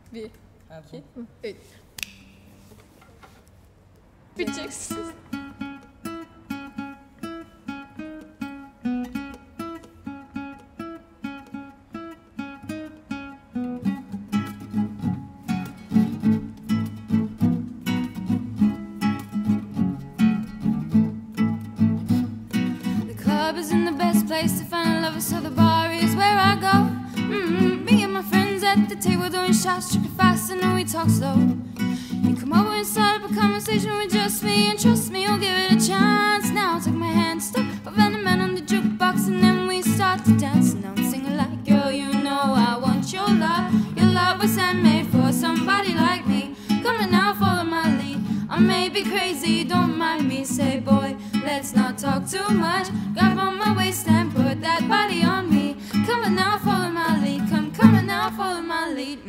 1, 2, 3. Biteceksin. Isn't the best place to find lovers, so the bar is where I go. Me and my friends at the table doing shots, tripping fast, and then we talk slow. You come over and start up a conversation with just me, and trust me, you'll give it a chance. Now take my hand, stop, a random man on the jukebox, and then we start to dance. And I'm singing like, girl, you know I want your love. Your love was handmade for somebody like me. Come on now, follow my lead. I may be crazy, don't mind me. Say, boy, let's not talk too much. Grab on my waist and put that body on me. Come on now, follow my lead. Come on now, follow my lead.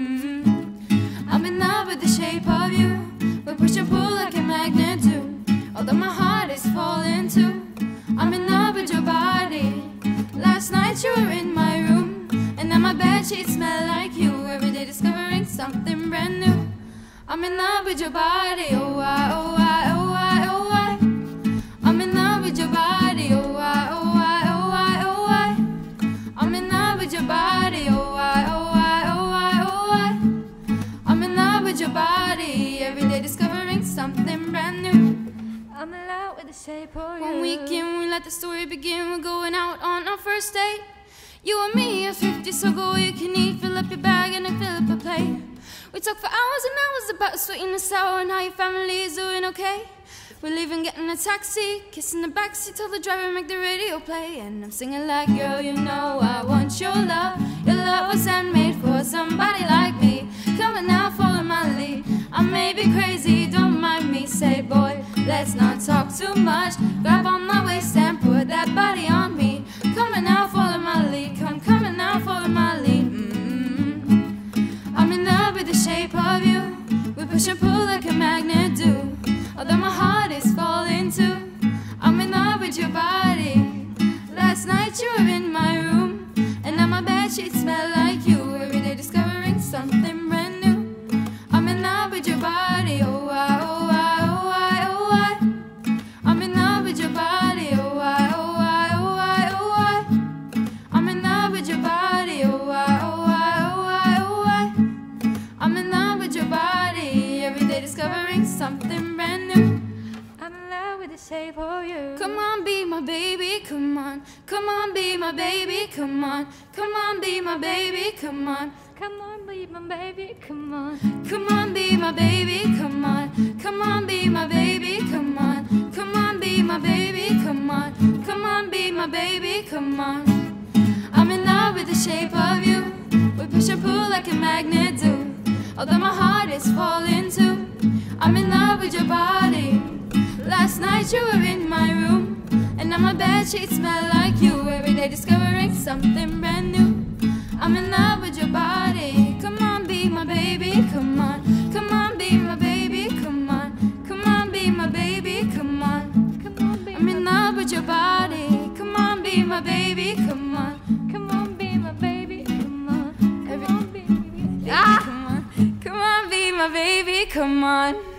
I'm in love with the shape of you. We push and pull like a magnet do. Although my heart is falling too, I'm in love with your body. Last night you were in my room, and now my bedsheets smell like you. Every day discovering something brand new. I'm in love with your body, oh I, oh I, oh I, oh I. I'm in love with your body, oh I, oh I, oh I, oh I. I'm in love with your body, oh I, oh I, oh I, oh I. I'm in love with your body, every day discovering something brand new. I'm in love with the shape of you. One weekend we let the story begin, we're going out on our first date. You and me are thrifty, so go all you can eat. Fill up your bag and then fill up a plate. We talk for hours and hours about the sweet and the sour, and how your family is doing okay. We're leaving, getting a taxi, kissing the backseat, tell the driver make the radio play. And I'm singing like, girl, you know I want your love. Your love was handmade for somebody like me. Come on now, follow my lead. I may be crazy, don't mind me. Say, boy, let's not talk too much. Grab on my waist and put that body on me. Come on now, follow my lead. Come on now, follow my lead. I'm in love with the shape of you. We push and pull like a magnet do. Although my heart is falling too, I'm in love with your body. Last night you were in my room, and now my bedsheets smell like you. Every day discovering something brand new. I'm in love with your body, oh I, oh I, oh I, oh I. I'm in love with your body, oh I, oh I, oh I, oh I. I'm in love with your body, oh I, oh I, oh I, oh I. I'm in love with your body, every day discovering something brand new. I'm in love with the shape of you. Come on, be my baby, come on. Come on, be my baby, come on. Come on, be my baby, come on. Come on, be my baby, come on. Come on, be my baby, come on. Come on, be my baby, come on. Come on, be my baby, come on. Come on, be my baby, come on. I'm in love with the shape of you. We push and pull like a magnet do. Although my heart is falling too, I'm in love with your body. Last night you were in my room, and now my bedsheets smell like you. Every day discovering something brand new. I'm in love with your body. Come on, be my baby, come on. Come on, be my baby, come on. Come on, be my baby, come on. Come on, be I'm in love with your body. Come on, be my baby, come on. Come on, be my baby, come on. Come on, be my baby, come on. Come on, be my baby, come on.